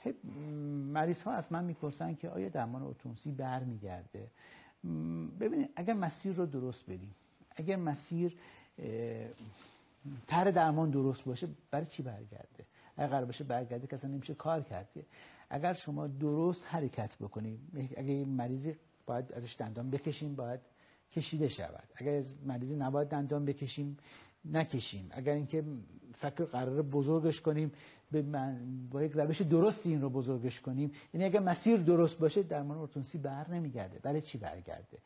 مریض ها از من میپرسن که آیا درمان ارتودنسی برمیگرده؟ ببینید اگر مسیر رو درست بریم، اگر مسیر طرح درمان درست باشه، برای چی برگرده؟ اگر قرار باشه برگرده که اصلا نمیشه کار کرد. اگر شما درست حرکت بکنید، اگر یه مریضی باید ازش دندان بکشیم، باید کشیده شود. اگر از مریضی نباید دندان بکشیم، نکشیم. اگر اینکه فکر قراره بزرگش کنیم، با یک روش درستی این رو بزرگش کنیم، یعنی اگر مسیر درست باشه درمان ارتودنسی بر نمیگرده. برای چی برگرده؟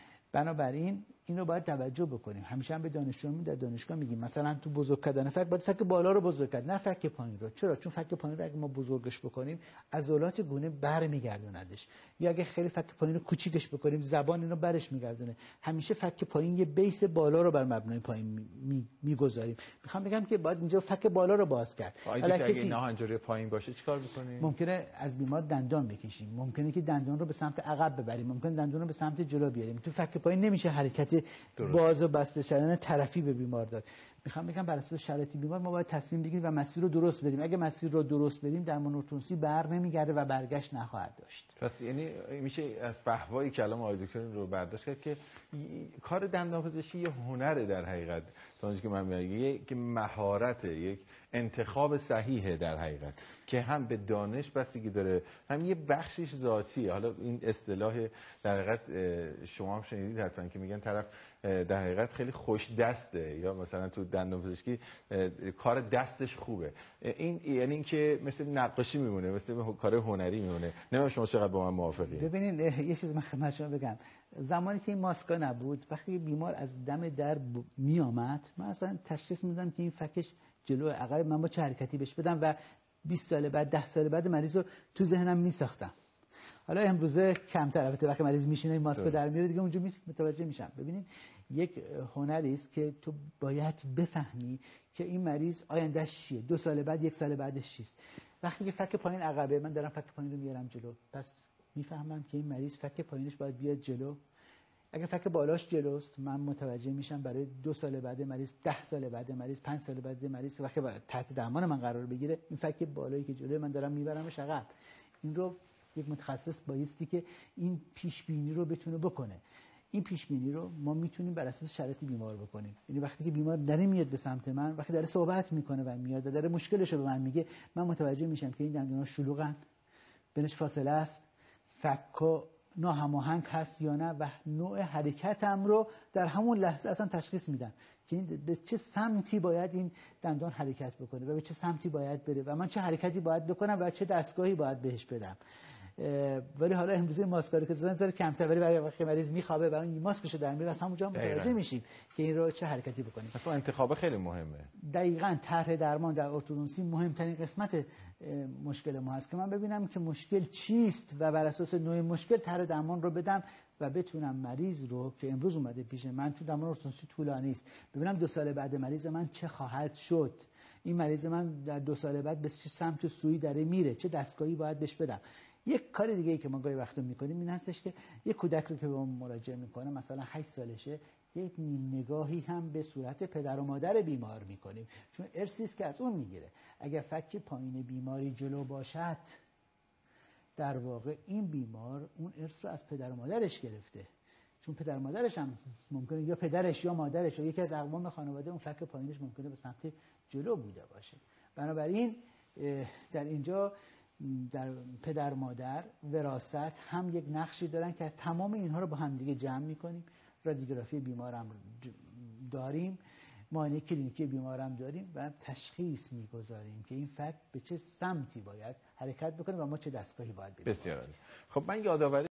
بنابراین این رو باید توجه بکنیم. همیشه هم به دانشجویان در دانشگاه میگیم مثلا تو بزرگ کردن فک باید فک بالا رو بزرگ کرد، نه فک پایین رو. چرا؟ چون فک پایین رو اگه ما بزرگش بکنیم عضلات گونه برمیگردوندش، یا اگه خیلی فک پایین رو کوچیکش بکنیم زبان اینو برش میگردونه. همیشه فک پایین یه بیس بالا رو بر مبنای پایین میگذاریم. میخوام بگم که باید اینجا فک بالا رو باز کرد. حالا اگه ناهنجاری پایین باشه چیکار می‌کنیم؟ ممکنه از بیمار دندان بکشیم، ممکنه که دندان رو به سمت عقب ببریم، ممکنه دندان رو به سمت جلو بیاریم. تو فک پایین نمیشه حرکت باز و بسته شدن طرفی به بیمار داد. میخوام بگم بر اساس شرایط بیمار ما باید تصمیم بگیریم و مسیر رو درست بریم. اگه مسیر رو درست بریم درمان ارتودنسی بر نمیگرده و برگشت نخواهد داشت. پس یعنی میشه از فحوای کلام آقای دکتر رو برداشت کرد که کار دندانپزشکی یه هنره در حقیقت. تا اونجایی که من میگم یک مهارت، یک انتخاب صحیحه در حقیقت که هم به دانش بستگی داره، هم یه بخشش ذاتیه. حالا این اصطلاح در حقیقت شما هم شنیدید حتما که میگن طرف در حقیقت خیلی خوش دسته، یا مثلا تو دندانپزشکی کار دستش خوبه. این یعنی اینکه مثل نقاشی میمونه، مثل کار هنری میمونه. نمیدونم شما چقدر با من موافقید؟ ببینید یه چیز من خدمت شما بگم. زمانی که این ماسکا نبود، وقتی بیمار از دم در می آمد، من اصلا تشخیص میدم که این فکش جلو عقب، من با چه حرکتی بهش بدم و 20 سال بعد 10 سال بعد مریض رو تو ذهنم میساختم. حالا امروزه کمتر، البته وقتی مریض میشینه این ماسکو در میاره دیگه اونجا متوجه میشم. ببینید یک هنری است که تو باید بفهمی که این مریض آیندهش چیه، 2 سال بعد 1 سال بعدش چیست. وقتی که فک پایین عقبه، من دارم فک پایین رو میارم جلو، پس میفهمم که این مریض فک پایینش باید بیاد جلو. اگه فک بالاش جلوست، من متوجه میشم برای 2 سال بعد مریض، 10 سال بعد مریض، 5 سال بعد مریض وقتی تحت درمان من قرار بگیره، این فک بالایی که جلوی من دارم میبرمش عقب. این رو یک متخصص بایستی که این پیش بینی رو بتونه بکنه. این پیش بینی رو ما میتونیم بر اساس شرایط بیمار بکنیم. یعنی وقتی که بیمار داره میاد به سمت من، وقتی داره صحبت میکنه و میاد و داره مشکلش رو به من میگه، من متوجه میشم که این دندونا شلوغن، بینش فاصله است، فکا ناهماهنگ هست یا نه، و نوع حرکتم رو در همون لحظه اصلا تشخیص میدم که این به چه سمتی باید این دندان حرکت بکنه و به چه سمتی باید بره و من چه حرکتی باید بکنم و چه دستگاهی باید بهش بدم. ولی حالا امروزه ماسکاری که زدن کمتر، ولی برای وقتی مریض میخوابه و این ماسکشو در میاره، از همونجا متوجه میشیم که این رو چه حرکتی بکنیم. اصلا انتخاب خیلی مهمه. دقیقاً طرح درمان در ارتودنسی مهمترین قسمت مشکل ما هست که من ببینم که مشکل چیست و بر اساس نوع مشکل طرح درمان رو بدم و بتونم مریض رو که امروز اومده پیش من تو درمان ارتودنسی طولانی است، ببینم 2 سال بعد مریض من چه خواهد شد. این مریض من در 2 سال بعد به چه سمت سویی داره میره، چه دستگاهی باید بهش بدم. یک کار دیگه ای که ما گاهی وقتا میکنیم این هستش که یک کودک رو که به ما مراجعه میکنه، مثلا 8 سالشه، یک نیم نگاهی هم به صورت پدر و مادر بیمار میکنیم، چون ارثی است که از اون میگیره. اگر فک پایین بیماری جلو باشد، در واقع این بیمار اون ارث رو از پدر و مادرش گرفته، چون پدر و مادرش هم ممکنه یا پدرش یا مادرش یا یکی از اقوام خانواده اون فک پایینش ممکنه به سمت جلو بوده باشه. بنابراین در اینجا در پدر مادر وراثت هم یک نقشی دارن که از تمام اینها رو با هم دیگه جمع میکنیم. رادیوگرافی بیمارم داریم، معاینه کلینیکی بیمارم داریم و تشخیص میگذاریم که این فک به چه سمتی باید حرکت بکنه و ما چه دستگاهی باید بدیم. بسیار عالی. خب من یادآوری